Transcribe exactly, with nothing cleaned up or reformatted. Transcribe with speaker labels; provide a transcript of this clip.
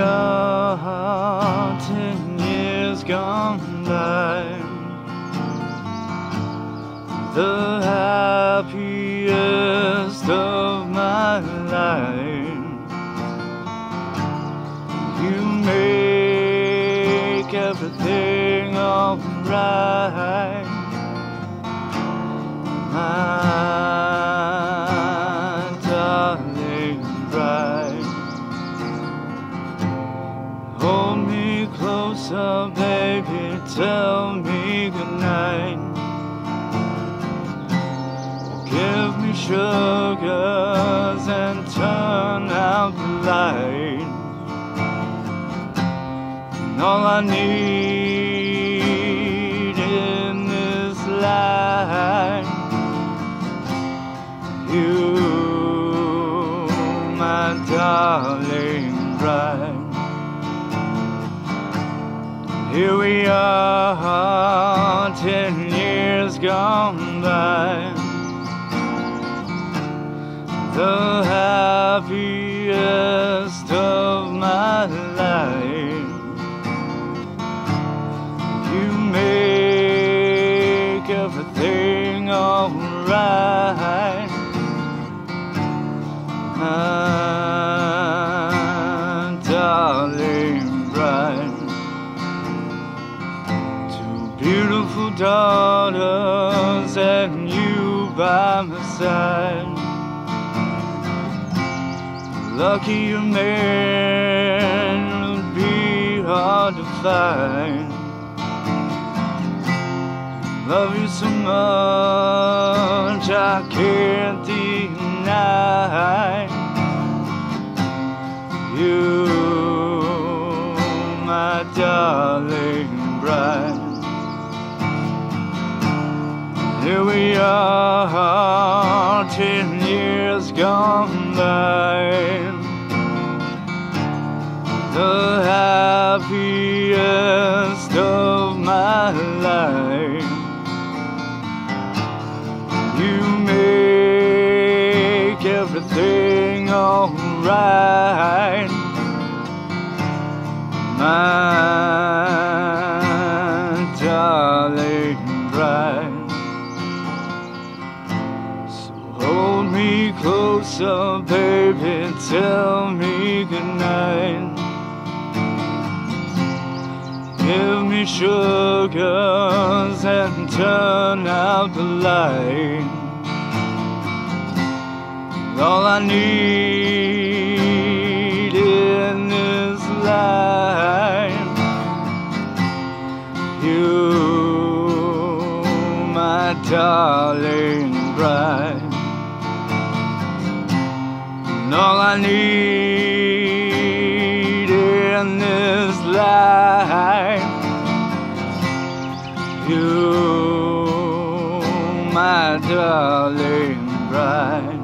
Speaker 1: are ten years gone by, the happiest of my life. You make everything alright, my darling bride. Hold me closer, baby, tell me goodnight. Give me sugars and turn out the light. And all I need in this life, you, my darling bride. Here we are, ten years gone by, the happiest of my life. You make everything alright, my darling bride. Two beautiful daughters and you by my side. Lucky a man would be hard to find. Love you so much I can't deny. You, my darling bride. Here we are, ten years gone by, the happiest of my life. You make everything alright, my darling bride. So hold me closer, baby, tell me goodnight. Give me sugars and turn out the light. All I need in this life, you, my darling bride. And all I need in this life, you, my darling bride.